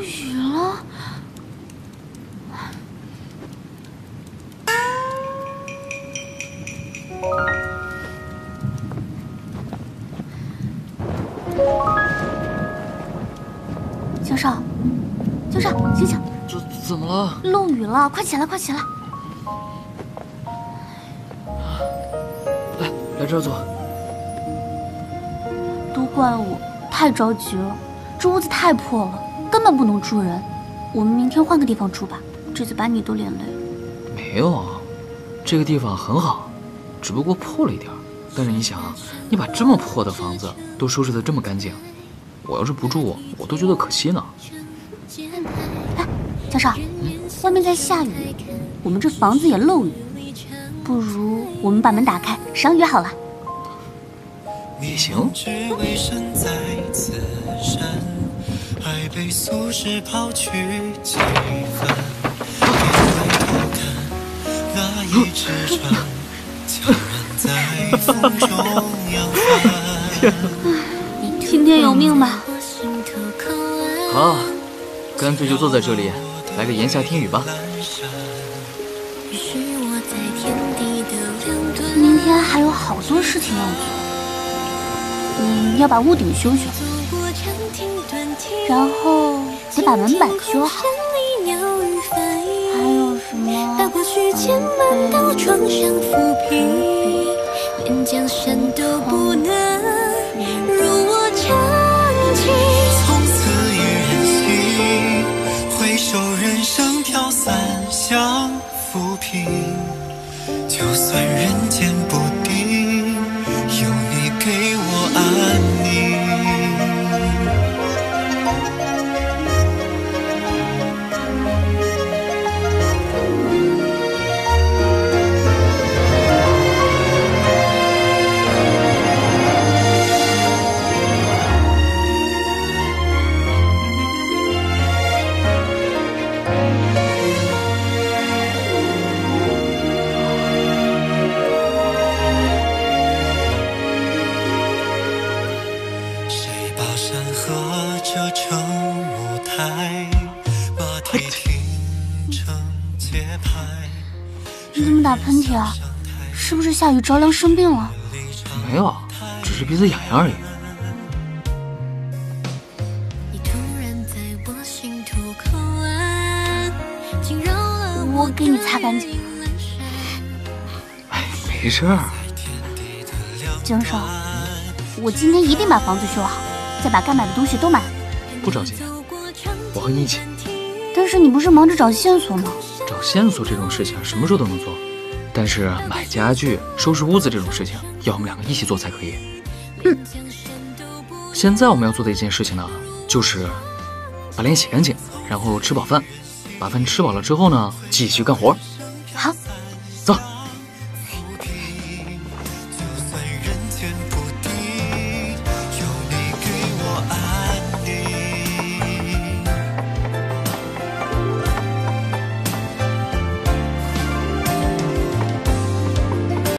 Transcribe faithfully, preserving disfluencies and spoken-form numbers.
雨了。江少，江少，醒醒！ 怎怎么了？ 漏雨了，快起来，快起来！ 来，来这儿坐。 都怪我，太着急了。这屋子太破了，根本不能住人。我们明天换个地方住吧，这次把你都连累了。 没有啊，这个地方很好，只不过破了一点。但是你想，你把这么破的房子都收拾得这么干净，我要是不住，我都觉得可惜呢。 哎，江少，嗯、外面在下雨，我们这房子也漏雨，不如我们把门打开赏雨好了。 也行。 听天由命吧。 好，干脆就坐在这里，来个言下听雨吧。 明天还有好多事情要做，嗯，要把屋顶修修，然后得把门板修好，还有什么？连江山都不能如我撑起。从此一人行，回首人生飘散相浮萍。就算人间不定，有你给我安宁。你怎么打喷嚏啊？是不是下雨着凉生病了？ 没有，只是鼻子痒痒而已。 我给你擦干净。 哎，没事儿。 江少，我今天一定把房子修好，再把该买的东西都买了。 不着急，我和你一起。 但是你不是忙着找线索吗？ 找线索这种事情什么时候都能做，但是买家具、收拾屋子这种事情要我们两个一起做才可以。 嗯。 现在我们要做的一件事情呢，就是把脸洗干净，然后吃饱饭。把饭吃饱了之后呢，继续干活。 好。